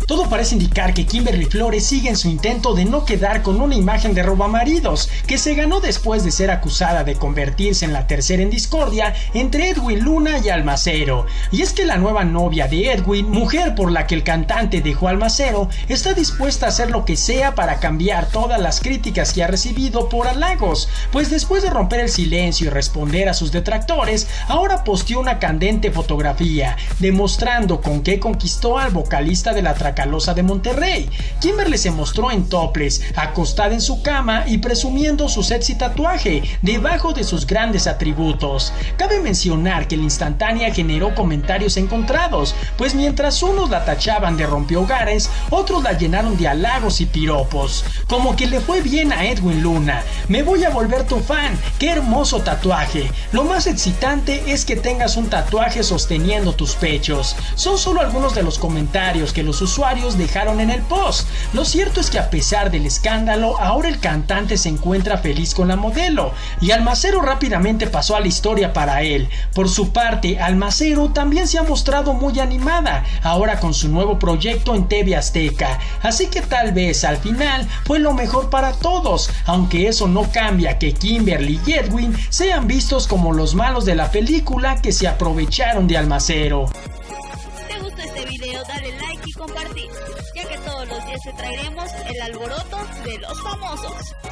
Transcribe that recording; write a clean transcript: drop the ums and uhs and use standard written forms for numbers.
Todo parece indicar que Kimberly Flores sigue en su intento de no quedar con una imagen de robamaridos que se ganó después de ser acusada de convertirse en la tercera en discordia entre Edwin Luna y Almacero. Y es que la nueva novia de Edwin, mujer por la que el cantante dejó a Almacero, está dispuesta a hacer lo que sea para cambiar todas las críticas que ha recibido por halagos, pues después de romper el silencio y responder a sus detractores, ahora posteó una candente fotografía demostrando con qué conquistó al vocalista de la Tracalosa de Monterrey. Kimberly se mostró en topless, acostada en su cama y presumiendo su sexy tatuaje debajo de sus grandes atributos. Cabe mencionar que la instantánea generó comentarios encontrados, pues mientras unos la tachaban de rompehogares, otros la llenaron de halagos y piropos, como que le fue bien a Edwin Luna. Me voy a volver tu fan, qué hermoso tatuaje. Lo más excitante es que tengas un tatuaje sosteniendo tus pechos. Son solo algunos de los comentarios que los usuarios dejaron en el post. Lo cierto es que a pesar del escándalo, ahora el cantante se encuentra feliz con la modelo, y Almacero rápidamente pasó a la historia para él. Por su parte, Almacero también se ha mostrado muy animada, ahora con su nuevo proyecto en TV Azteca, así que tal vez al final fue lo mejor para todos, aunque eso no cambia que Kimberly y Edwin sean vistos como los malos de la película que se aprovecharon de Almacero. ¿Te gustó este video? Dale like y compartir, ya que todos los días te traeremos el alboroto de los famosos.